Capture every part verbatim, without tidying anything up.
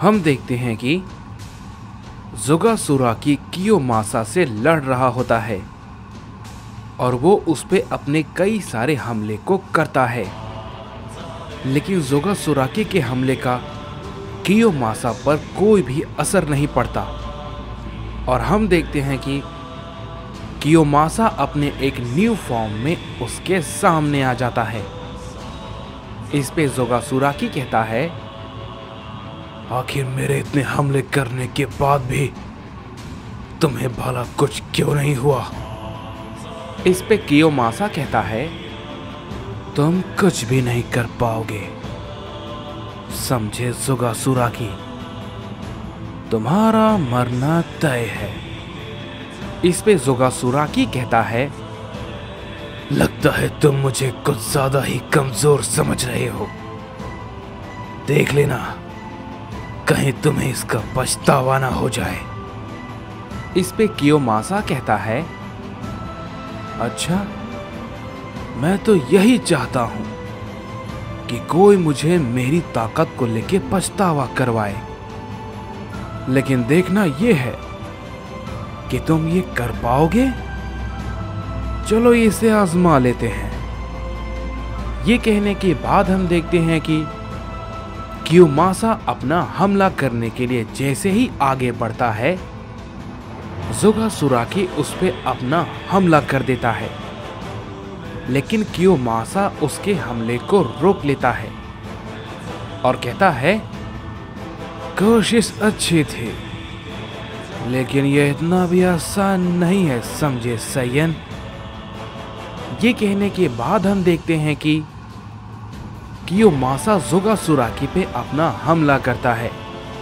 हम देखते हैं कि जोगासुराकी कियोमासा से लड़ रहा होता है और वो उस पे अपने कई सारे हमले को करता है, लेकिन जोगासुराकी के हमले का कियोमासा पर कोई भी असर नहीं पड़ता और हम देखते हैं कि कियोमासा अपने एक न्यू फॉर्म में उसके सामने आ जाता है। इस पे जोगासुराकी कहता है, आखिर मेरे इतने हमले करने के बाद भी तुम्हें भला कुछ क्यों नहीं हुआ? इस पे कियोमासा कहता है, तुम कुछ भी नहीं कर पाओगे, समझे जोगासुराकी? तुम्हारा मरना तय है। इस पे जोगासुराकी कहता है, लगता है तुम मुझे कुछ ज्यादा ही कमजोर समझ रहे हो। देख लेना, कहीं तुम्हें इसका पछतावा ना हो जाए। इस पे कियोमासा कहता है, अच्छा, मैं तो यही चाहता हूं कि कोई मुझे मेरी ताकत को लेके पछतावा करवाए, लेकिन देखना यह है कि तुम ये कर पाओगे। चलो इसे आजमा लेते हैं। ये कहने के बाद हम देखते हैं कि कियोमासा अपना हमला करने के लिए जैसे ही आगे बढ़ता है, जोगासुराकी उस पे अपना हमला कर देता है, लेकिन कियोमासा उसके हमले को रोक लेता है और कहता है, कोशिश अच्छी थी, लेकिन यह इतना भी आसान नहीं है, समझे सैयन? ये कहने के बाद हम देखते हैं कि कियोमासा जोगासुराकी पे अपना हमला करता है,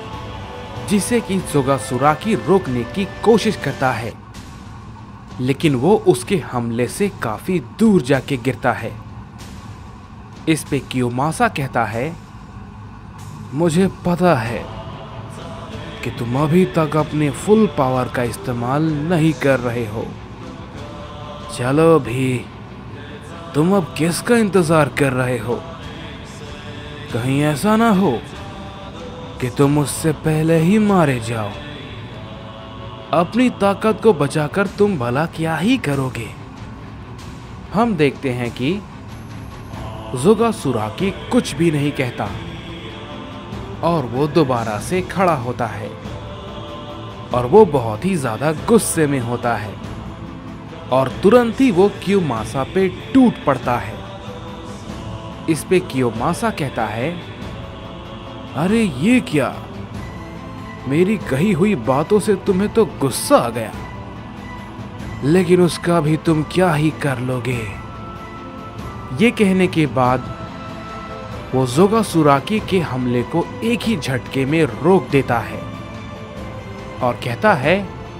जिसे कि जोगासुराकी रोकने की कोशिश करता है, लेकिन वो उसके हमले से काफी दूर जाके गिरता है। इस पे कियोमासा कहता है, मुझे पता है कि तुम अभी तक अपने फुल पावर का इस्तेमाल नहीं कर रहे हो। चलो भी, तुम अब किसका इंतजार कर रहे हो? कहीं ऐसा ना हो कि तुम उससे पहले ही मारे जाओ। अपनी ताकत को बचाकर तुम भला क्या ही करोगे? हम देखते हैं कि जोगासुराकी कुछ भी नहीं कहता और वो दोबारा से खड़ा होता है और वो बहुत ही ज्यादा गुस्से में होता है और तुरंत ही वो कियोमासा पे टूट पड़ता है। इस पे कियोमासा कहता है, अरे ये क्या? मेरी कही हुई बातों से तुम्हें तो गुस्सा आ गया, लेकिन उसका भी तुम क्या ही कर लोगे? ये कहने के बाद वो जोगासुराकी के हमले को एक ही झटके में रोक देता है और कहता है,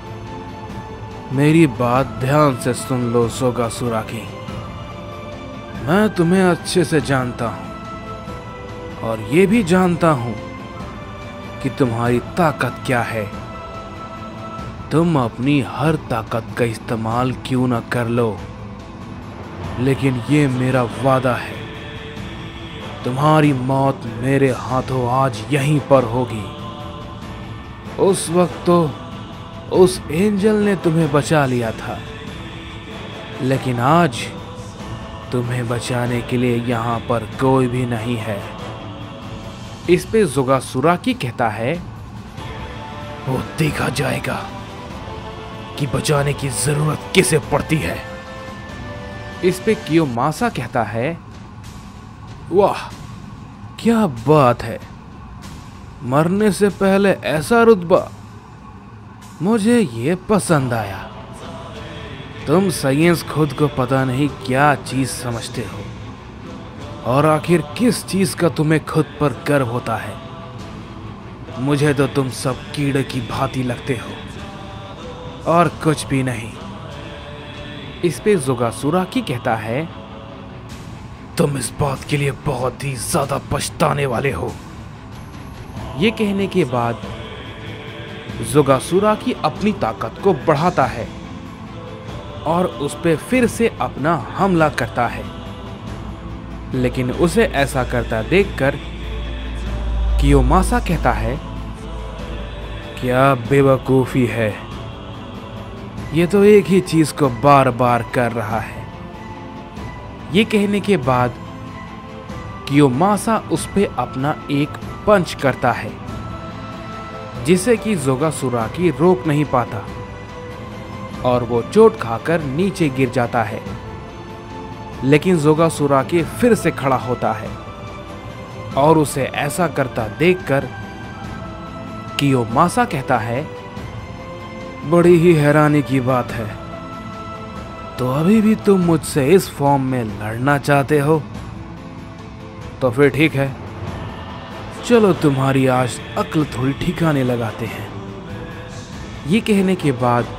मेरी बात ध्यान से सुन लो जोगासुराकी। मैं तुम्हें अच्छे से जानता हूं और ये भी जानता हूं कि तुम्हारी ताकत क्या है। तुम अपनी हर ताकत का इस्तेमाल क्यों ना कर लो, लेकिन ये मेरा वादा है, तुम्हारी मौत मेरे हाथों आज यहीं पर होगी। उस वक्त तो उस एंजल ने तुम्हें बचा लिया था, लेकिन आज तुम्हें बचाने के लिए यहाँ पर कोई भी नहीं है। इस पे जोगासुराकी कहता है, वो देखा जाएगा कि बचाने की जरूरत किसे पड़ती है। इस पे कियोमासा कहता है, वाह क्या बात है, मरने से पहले ऐसा रुतबा, मुझे ये पसंद आया। तुम साइंस खुद को पता नहीं क्या चीज समझते हो और आखिर किस चीज का तुम्हें खुद पर गर्व होता है। मुझे तो तुम सब कीड़े की भांति लगते हो और कुछ भी नहीं। इस पे जोगासुराकी कहता है, तुम इस बात के लिए बहुत ही ज्यादा पछताने वाले हो। ये कहने के बाद जोगासुराकी अपनी ताकत को बढ़ाता है और उस पे फिर से अपना हमला करता है, लेकिन उसे ऐसा करता देखकर कियोमासा कहता है, क्या बेवकूफ़ी है, ये तो एक ही चीज़ को बार बार कर रहा है। ये कहने के बाद कियोमासा उस पे अपना एक पंच करता है, जिसे कि जोगासुराकी रोक नहीं पाता और वो चोट खाकर नीचे गिर जाता है। लेकिन जोगासुराकी फिर से खड़ा होता है और उसे ऐसा करता देखकर कियोमासा कहता है, बड़ी ही हैरानी की बात है, तो अभी भी तुम मुझसे इस फॉर्म में लड़ना चाहते हो? तो फिर ठीक है, चलो तुम्हारी आज अक्ल थोड़ी ठिकाने लगाते हैं। ये कहने के बाद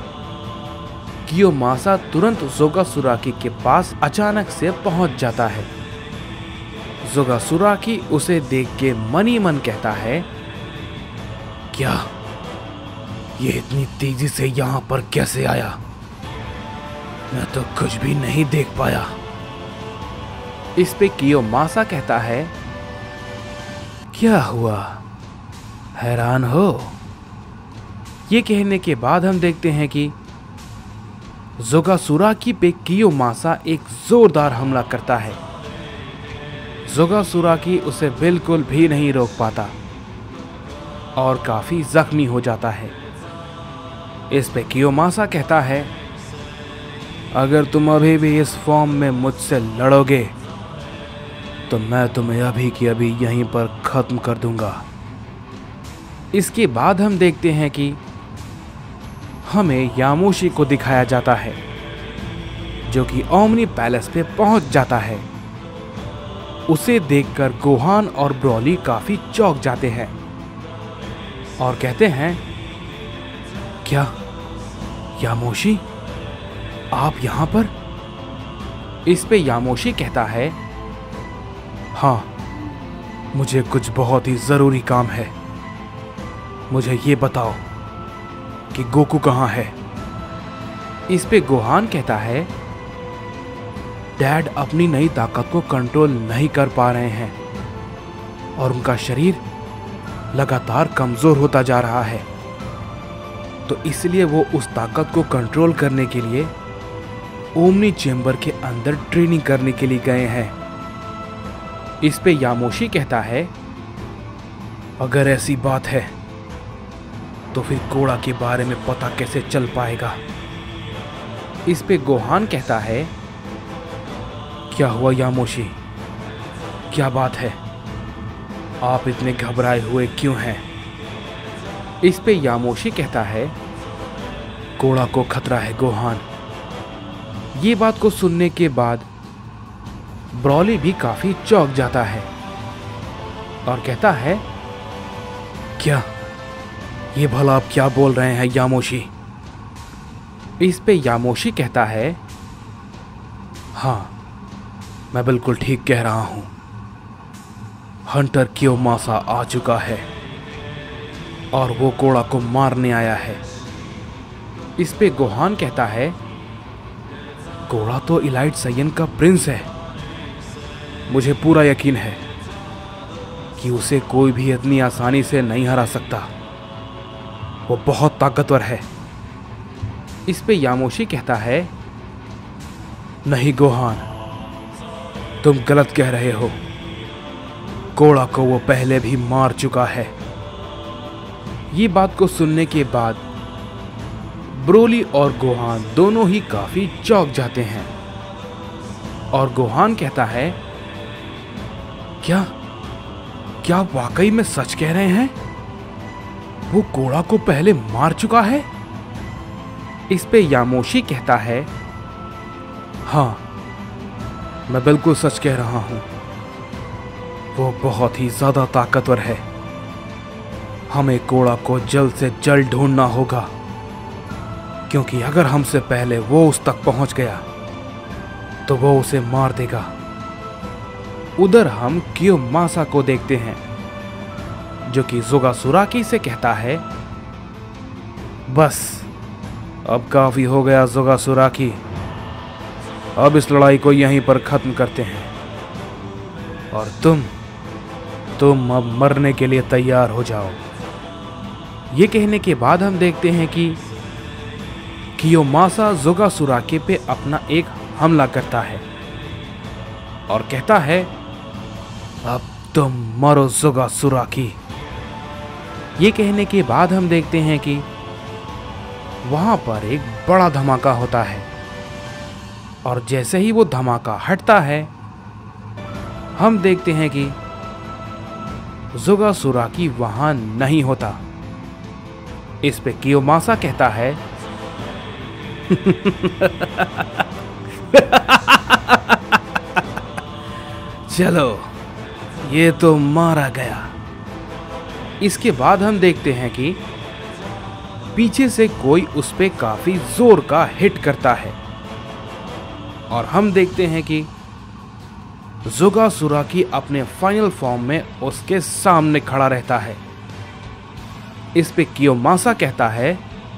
कियोमासा तुरंत जोगासुराकी के पास अचानक से पहुंच जाता है। जोगासुराकी उसे देख के मन ही मन कहता है, क्या ये इतनी तेजी से यहां पर कैसे आया? मैं तो कुछ भी नहीं देख पाया। इस पे कियोमासा कहता है, क्या हुआ, हैरान हो? ये कहने के बाद हम देखते हैं कि जोगासुराकी पे कियोमासा एक जोरदार हमला करता है। जोगासुराकी उसे बिल्कुल भी नहीं रोक पाता और काफी जख्मी हो जाता है। इस पे कियोमासा कहता है, अगर तुम अभी भी इस फॉर्म में मुझसे लड़ोगे तो मैं तुम्हें अभी की अभी यहीं पर खत्म कर दूंगा। इसके बाद हम देखते हैं कि हमें यामोशी को दिखाया जाता है, जो कि ओमनी पैलेस पे पहुंच जाता है। उसे देखकर गोहान और ब्रॉली काफी चौंक जाते हैं और कहते हैं, क्या यामोशी, आप यहां पर? इस पे यामोशी कहता है, हाँ, मुझे कुछ बहुत ही जरूरी काम है। मुझे ये बताओ कि गोकू कहाँ है? इस पे गोहान कहता है, डैड अपनी नई ताकत को कंट्रोल नहीं कर पा रहे हैं और उनका शरीर लगातार कमजोर होता जा रहा है, तो इसलिए वो उस ताकत को कंट्रोल करने के लिए ओमनी चेंबर के अंदर ट्रेनिंग करने के लिए गए हैं। इस पे यामोशी कहता है, अगर ऐसी बात है तो फिर कोड़ा के बारे में पता कैसे चल पाएगा? इस पे गोहान कहता है, क्या हुआ यामोशी, क्या बात है? आप इतने घबराए हुए क्यों हैं? इस पे यामोशी कहता है, कोड़ा को खतरा है गोहान। ये बात को सुनने के बाद ब्रॉली भी काफी चौंक जाता है और कहता है, क्या ये भला आप क्या बोल रहे हैं यामोशी? इस पे यामोशी कहता है, हाँ, मैं बिल्कुल ठीक कह रहा हूं। हंटर कियोमासा आ चुका है और वो कोड़ा को मारने आया है। इस पे गोहान कहता है, कोड़ा तो इलाइट सैयन का प्रिंस है। मुझे पूरा यकीन है कि उसे कोई भी इतनी आसानी से नहीं हरा सकता। वो बहुत ताकतवर है। इस पे यामोशी कहता है, नहीं गोहान, तुम गलत कह रहे हो। कोड़ा को वो पहले भी मार चुका है। ये बात को सुनने के बाद ब्रोली और गोहान दोनों ही काफी चौंक जाते हैं और गोहान कहता है, क्या क्या आप वाकई में सच कह रहे हैं? वो कोड़ा को पहले मार चुका है? इस पे यामोशी कहता है, हाँ, मैं बिल्कुल सच कह रहा हूं। वो बहुत ही ज्यादा ताकतवर है। हमें कोड़ा को जल्द से जल्द ढूंढना होगा, क्योंकि अगर हमसे पहले वो उस तक पहुंच गया तो वो उसे मार देगा। उधर हम कियोमासा को देखते हैं, जो कि जोगासुराकी से कहता है, बस अब काफी हो गया जोगासुराकी, अब इस लड़ाई को यहीं पर खत्म करते हैं और तुम तुम अब मरने के लिए तैयार हो जाओ। ये कहने के बाद हम देखते हैं कि कियोमासा जोगा सुराके पे अपना एक हमला करता है और कहता है, अब तुम मरो जोगा सुराकी। ये कहने के बाद हम देखते हैं कि वहां पर एक बड़ा धमाका होता है और जैसे ही वो धमाका हटता है हम देखते हैं कि जोगा सुराकी वहां नहीं होता। इस पे कियोमासा कहता है, चलो ये तो मारा गया। इसके बाद हम देखते हैं कि पीछे से कोई उस पे काफी जोर का हिट करता है और हम देखते हैं कि जोगा सुराकी अपने फाइनल फॉर्म में उसके सामने खड़ा रहता है। इस पे कियोमासा कहता है,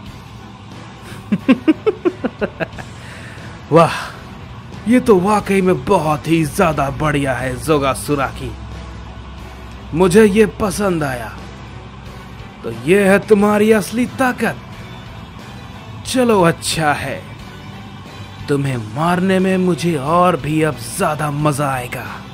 वाह, ये तो वाकई में बहुत ही ज्यादा बढ़िया है जोगा सुराकी, मुझे ये पसंद आया। तो ये है तुम्हारी असली ताकत। चलो अच्छा है, तुम्हें मारने में मुझे और भी अब ज्यादा मजा आएगा।